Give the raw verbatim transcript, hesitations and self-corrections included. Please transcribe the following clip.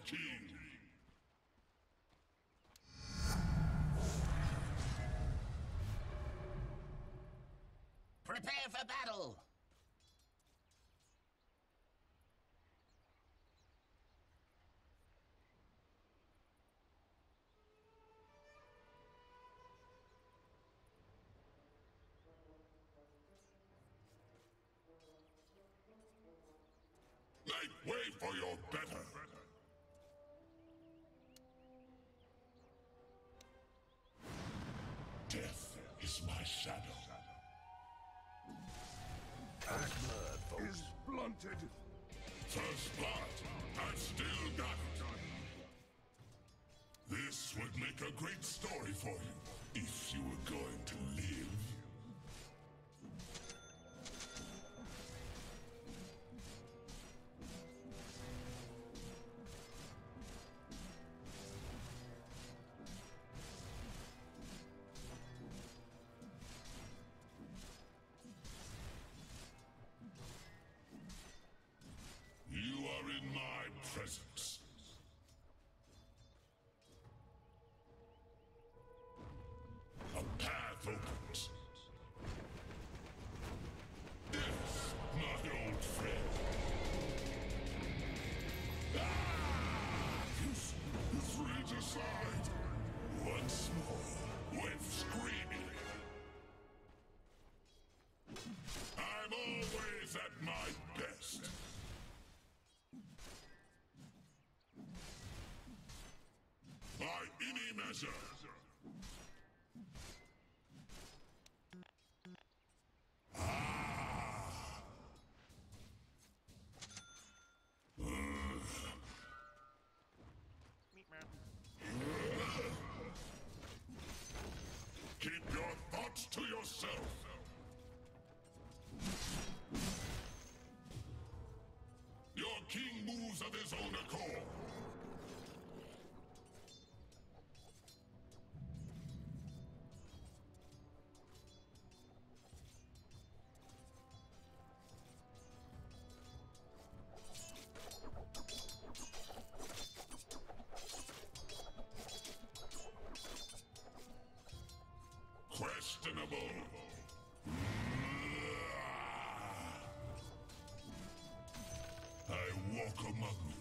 king. Prepare for battle! Make way for your better. Death is my shadow. That blood is blunted. First blood, I've still got it. This would make a great story for you, if you were going to live. You are in my presence. A path opens. Yes, my old friend. Ah! You reach aside. Once more, with screaming. I'm always at my best. By any measure. Ah. Keep your thoughts to yourself. Your king moves of his own accord. Questionable. I walk among you.